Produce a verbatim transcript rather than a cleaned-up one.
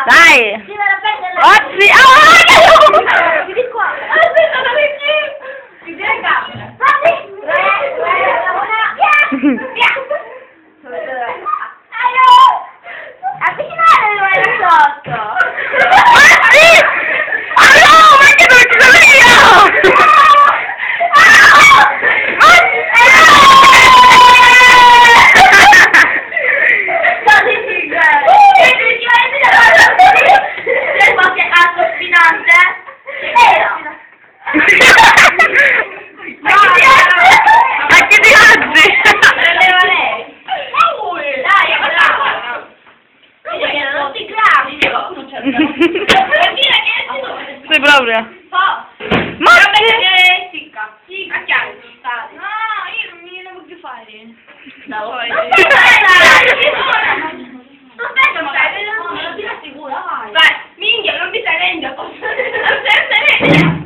Dai! Sì, me la prende la... Oggi... Ah! Vieni qua! Aspetta, dove ci? Ti tieni capita! Fatti! Tre, due, una... Via! Via! Avvicinare le mani sotto! Ma sì! Ah no! Ma che non ci sono io! Ma che ti oggi? Sei proprio? Ma sì! Sì, a chiaro, no, io non mi devo più fare. No, aspetta, ma dai, non ti assicuro, vai. Vai, minchia, non mi stai rendendo. Non sei rendendo.